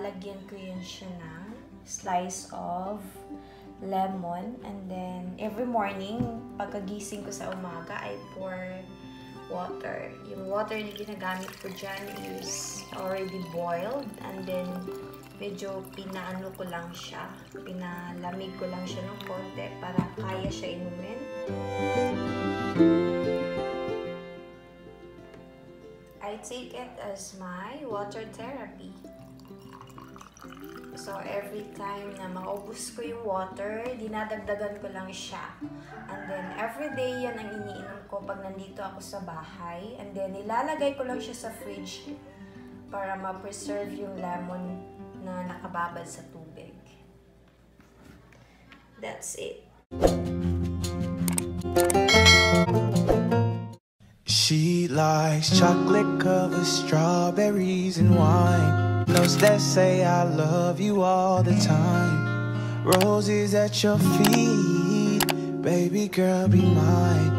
lalagyan ko yun siya ng slice of lemon. And then, every morning, pagkagising ko sa umaga, I pour water. Yung water na ginagamit ko dyan is already boiled. And then, medyo pinaano ko lang siya. Pinalamig ko lang siya ng konti para kaya siya inumin. I take it as my water therapy. So, every time na maubos ko yung water, dinadagdagan ko lang siya. And then, every day yan ang iniinom ko pag nandito ako sa bahay. And then, ilalagay ko lang siya sa fridge para ma-preserve yung lemon na nakababad sa tubig. That's it. She likes chocolate covered strawberries and wine. Notes that say I love you all the time. Roses at your feet, baby girl be mine.